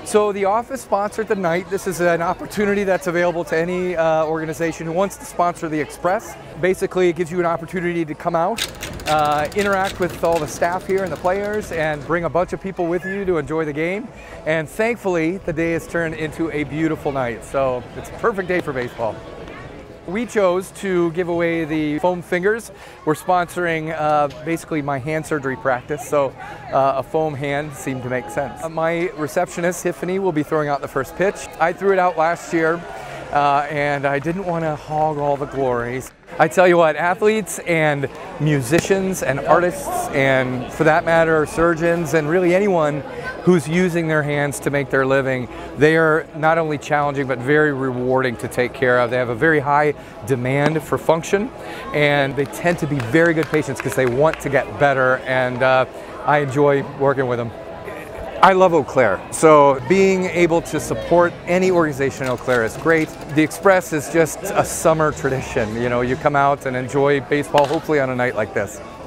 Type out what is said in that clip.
So the office sponsored the night. This is an opportunity that's available to any organization who wants to sponsor the Express. Basically, it gives you an opportunity to come out, interact with all the staff here and the players, and bring a bunch of people with you to enjoy the game. And thankfully, the day has turned into a beautiful night. So it's a perfect day for baseball. We chose to give away the foam fingers. We're sponsoring basically my hand surgery practice, so a foam hand seemed to make sense. My receptionist, Tiffany, will be throwing out the first pitch. I threw it out last year, and I didn't want to hog all the glory. I tell you what, athletes and musicians and artists, and for that matter, surgeons, and really anyone who's using their hands to make their living, they are not only challenging but very rewarding to take care of. They have a very high demand for function, and they tend to be very good patients because they want to get better, and I enjoy working with them. I love Eau Claire, so being able to support any organization in Eau Claire is great. The Express is just a summer tradition. You know, you come out and enjoy baseball, hopefully on a night like this.